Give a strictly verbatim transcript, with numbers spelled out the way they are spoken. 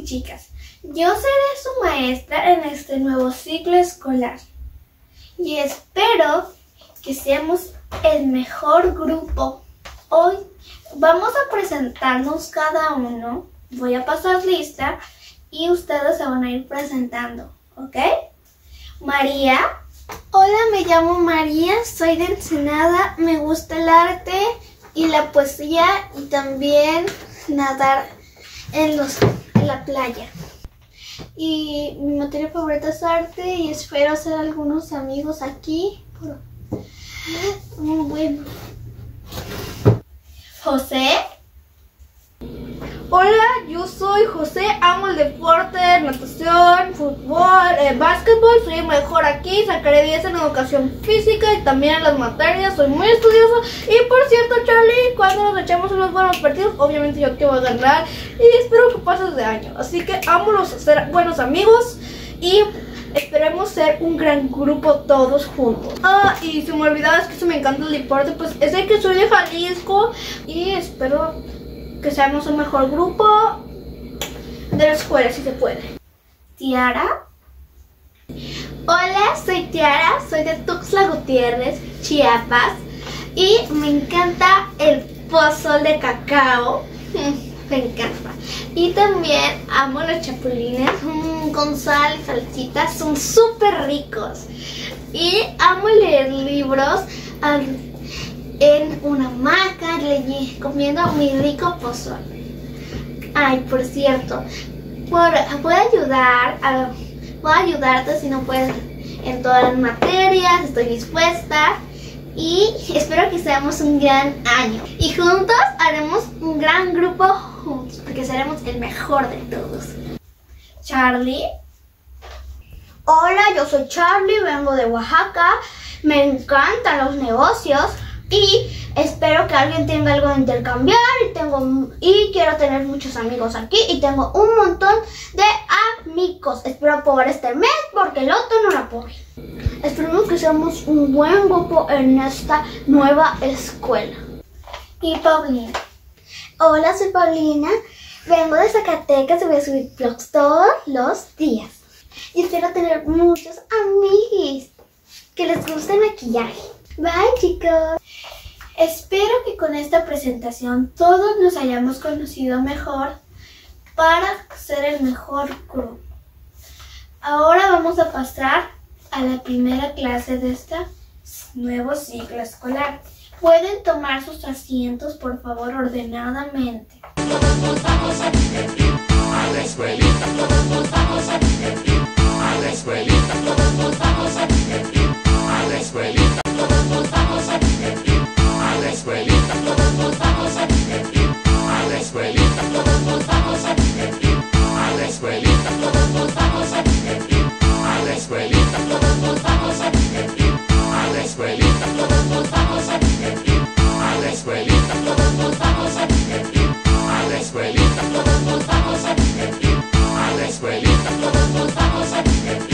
chicas, yo seré su maestra en este nuevo ciclo escolar y espero que seamos el mejor grupo. Hoy vamos a presentarnos cada uno, voy a pasar lista y ustedes se van a ir presentando, ¿ok? María. Hola, me llamo María, soy de Ensenada, me gusta el arte y la poesía y también nadar en, los, en la playa. Y mi materia favorita es arte y espero hacer algunos amigos aquí. Muy bueno. José. Hola, yo soy José, amo el deporte, natación, fútbol, eh, básquetbol, soy el mejor aquí, sacaré diez en educación física y también en las materias, soy muy estudioso. Y por cierto, Charlie, cuando nos echemos unos buenos partidos, obviamente yo te voy a ganar y espero que pases de año. Así que amo los ser buenos amigos y esperemos ser un gran grupo todos juntos. Ah, y si me olvidabas que eso me encanta el deporte, pues es de que soy de Jalisco y espero que seamos un mejor grupo de la escuela, si se puede. Tiara. Hola, soy Tiara, soy de Tuxtla Gutiérrez, Chiapas, y me encanta el pozol de cacao. Me encanta. Y también amo los chapulines mmm, con sal y salsita, son súper ricos. Y amo leer libros um, en una hamaca, comiendo mi rico pozol. Ay, por cierto, por, voy a ayudar, a, voy a ayudarte si no puedes en todas las materias, estoy dispuesta. Y espero que seamos un gran año. Y juntos haremos un gran grupo juntos, porque seremos el mejor de todos. Charlie. Hola, yo soy Charlie, vengo de Oaxaca. Me encantan los negocios y espero que alguien tenga algo de intercambiar. Y, tengo, y quiero tener muchos amigos aquí y tengo un montón de amigos. Espero poder este mes porque el otro no lo apoyo. Esperemos que seamos un buen grupo en esta nueva escuela. Y Paulina. Hola, soy Paulina. Vengo de Zacatecas y voy a subir vlogs todos los días. Y espero tener muchos amigos que les guste el maquillaje. Bye, chicos. Espero que con esta presentación todos nos hayamos conocido mejor para ser el mejor grupo. Ahora vamos a pasar a la primera clase de este nuevo ciclo escolar. Pueden tomar sus asientos, por favor, ordenadamente. Todos nos vamos a divertir a la escuelita, todos nos vamos a divertir a la escuelita, todos nos vamos a divertir a la escuelita, todos nos vamos a divertir a la escuelita, todos nos vamos a divertir a la escuelita, todos nos vamos a divertir a la escuelita, todos nos vamos a divertir a la escuelita, todos nos vamos a divertir a la escuelita, todos nos vamos a divertir a la escuelita, todos nos vamos a divertir a la escuelita, todos nos vamos a divertir a la escuelita, todos nos vamos a divertir.